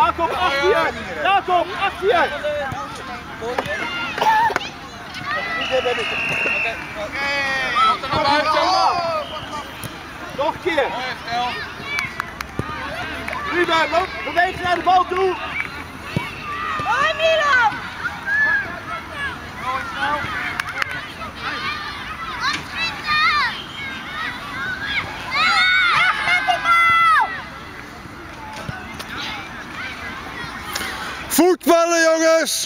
Jacob, achter je! Jacob, achter je! Nog een keer! Ruben, loop, beweeg naar de bal toe! Hoi Milan! Voetballen jongens!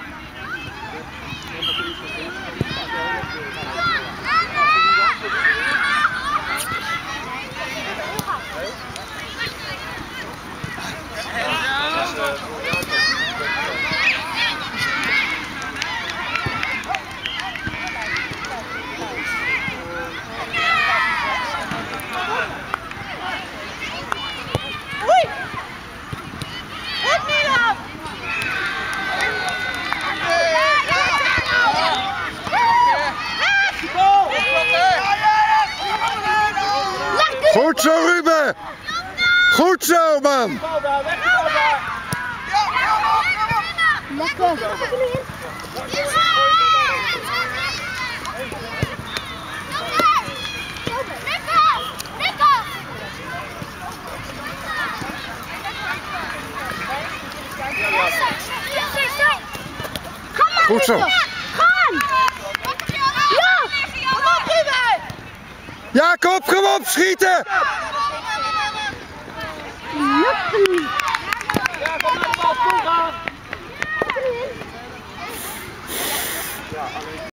Goed zo Ruben! Goed zo man! Lekker! Goed zo! Gaan! Ja! Kom op Ruben! Jacob, kom op, schieten! Lukt Ja, kom naar de bal toe gaan!